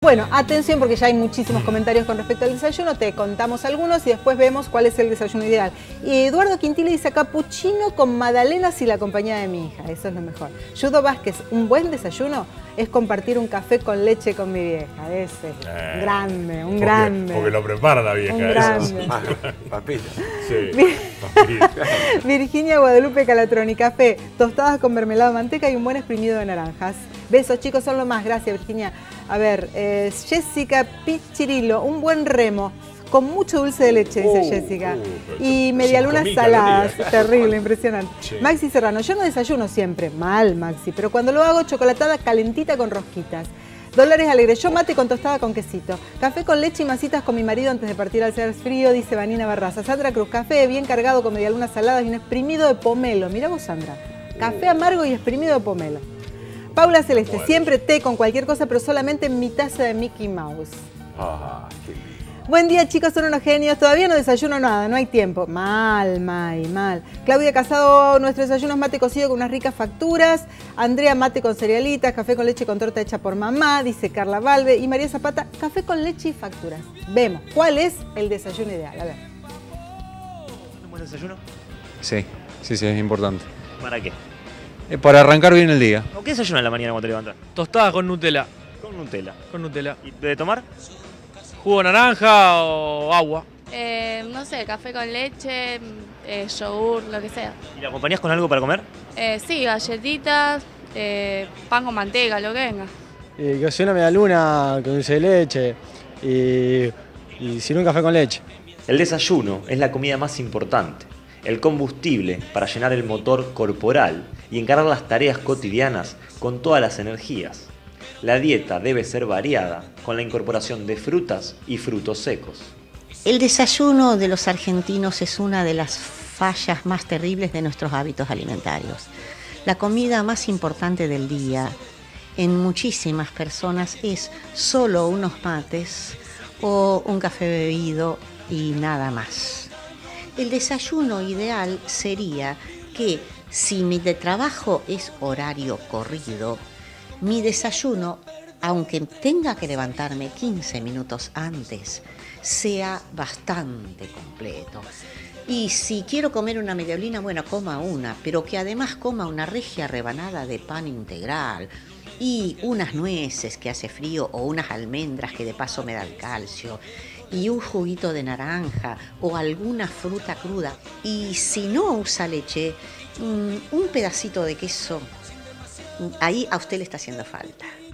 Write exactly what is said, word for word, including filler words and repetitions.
Bueno, atención porque ya hay muchísimos comentarios con respecto al desayuno, te contamos algunos y después vemos cuál es el desayuno ideal. Y Eduardo Quintile dice capuchino con magdalenas y la compañía de mi hija, eso es lo mejor. Yudo Vázquez, un buen desayuno es compartir un café con leche con mi vieja, ese, eh, grande, un porque, grande. Porque lo prepara la vieja. Un grande. Papita. Sí, papita. Virginia Guadalupe Calatroni, café, tostadas con mermelada de manteca y un buen exprimido de naranjas. Besos chicos, son lo más, gracias Virginia. A ver, eh, Jessica Pichirilo, un buen remo, con mucho dulce de leche, dice uh, Jessica. Uh, y medialunas saladas, terrible, impresionante. Sí. Maxi Serrano, yo no desayuno siempre, mal Maxi, pero cuando lo hago chocolatada calentita con rosquitas. Dolores Alegre, yo mate con tostada con quesito. Café con leche y masitas con mi marido antes de partir al ser frío, dice Vanina Barraza. Sandra Cruz, café bien cargado con medialunas saladas y un exprimido de pomelo. Mirá vos, Sandra. Café amargo y exprimido de pomelo. Paula Celeste, bueno. Siempre té con cualquier cosa, pero solamente en mi taza de Mickey Mouse. Ah, qué lindo. Buen día, chicos, son unos genios. Todavía no desayuno nada, no hay tiempo. Mal, May, mal. Claudia Casado, nuestro desayuno es mate cocido con unas ricas facturas. Andrea, mate con cerealitas, café con leche con torta hecha por mamá, dice Carla Valve. Y María Zapata, café con leche y facturas. Vemos, ¿cuál es el desayuno ideal? A ver. ¿Un buen desayuno? Sí, sí, sí, es importante. ¿Para qué? Eh, para arrancar bien el día. ¿O qué desayuno en la mañana cuando te levantas? Tostada con Nutella. Con Nutella. Con Nutella. ¿Y de tomar? ¿Jugo de naranja o agua? Eh, no sé, café con leche, eh, yogur, lo que sea. ¿Y la acompañás con algo para comer? Eh, sí, galletitas, eh, pan con manteca, lo que venga. Y que sea una medialuna con dulce de leche y, y sin un café con leche. El desayuno es la comida más importante, el combustible para llenar el motor corporal y encarar las tareas cotidianas con todas las energías. La dieta debe ser variada con la incorporación de frutas y frutos secos. El desayuno de los argentinos es una de las fallas más terribles de nuestros hábitos alimentarios. La comida más importante del día en muchísimas personas es solo unos mates o un café bebido y nada más. El desayuno ideal sería que si mi de trabajo es horario corrido, mi desayuno, aunque tenga que levantarme quince minutos antes, sea bastante completo. Y si quiero comer una medialuna, bueno, coma una, pero que además coma una regia rebanada de pan integral y unas nueces que hace frío o unas almendras que de paso me da el calcio y un juguito de naranja o alguna fruta cruda. Y si no usa leche, un pedacito de queso. Ahí a usted le está haciendo falta.